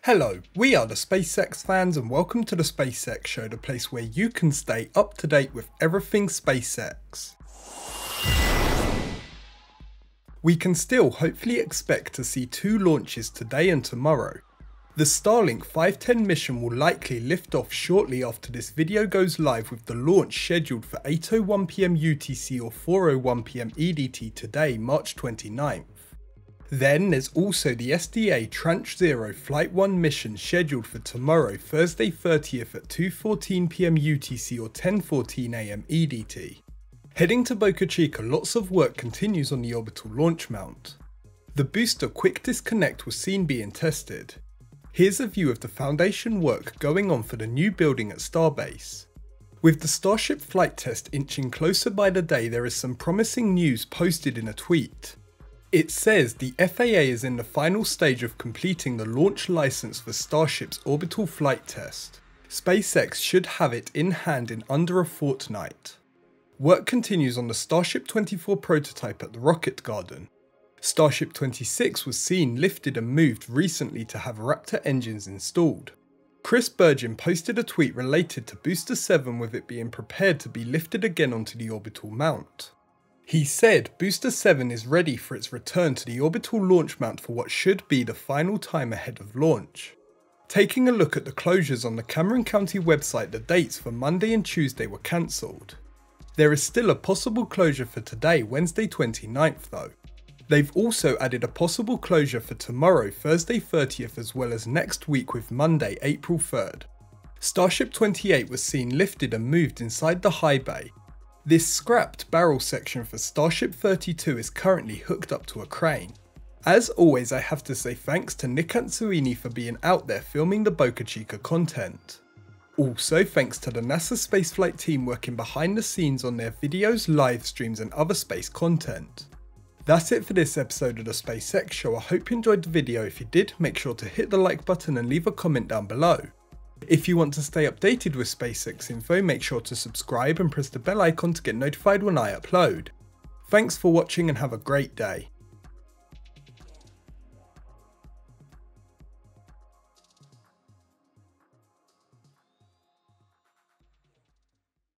Hello, we are the SpaceX fans and welcome to the SpaceX Show, the place where you can stay up to date with everything SpaceX. We can still hopefully expect to see 2 launches today and tomorrow. The Starlink 510 mission will likely lift off shortly after this video goes live, with the launch scheduled for 8:01 PM UTC or 4:01 PM EDT today, March 29th. Then there's also the SDA Tranche 0 Flight 1 mission scheduled for tomorrow, Thursday 30th at 2:14 PM UTC or 10:14 AM EDT. Heading to Boca Chica, lots of work continues on the Orbital launch mount. The booster quick disconnect was seen being tested. Here's a view of the foundation work going on for the new building at Starbase. With the Starship flight test inching closer by the day, there is some promising news posted in a tweet. It says the FAA is in the final stage of completing the launch license for Starship's orbital flight test. SpaceX should have it in hand in under a fortnight. Work continues on the Starship 24 prototype at the Rocket Garden. Starship 26 was seen lifted and moved recently to have Raptor engines installed. Chris Burgeon posted a tweet related to Booster 7, with it being prepared to be lifted again onto the orbital mount. He said Booster 7 is ready for its return to the orbital launch mount for what should be the final time ahead of launch. Taking a look at the closures on the Cameron County website, the dates for Monday and Tuesday were cancelled. There is still a possible closure for today, Wednesday 29th though. They've also added a possible closure for tomorrow, Thursday 30th, as well as next week with Monday, April 3rd. Starship 28 was seen lifted and moved inside the high bay. This scrapped barrel section for Starship 32 is currently hooked up to a crane. As always, I have to say thanks to Nick Ansuini for being out there filming the Boca Chica content. Also thanks to the NASA spaceflight team working behind the scenes on their videos, live streams and other space content. That's it for this episode of the SpaceX Show. I hope you enjoyed the video. If you did, make sure to hit the like button and leave a comment down below. If you want to stay updated with SpaceX info, make sure to subscribe and press the bell icon to get notified when I upload. Thanks for watching and have a great day.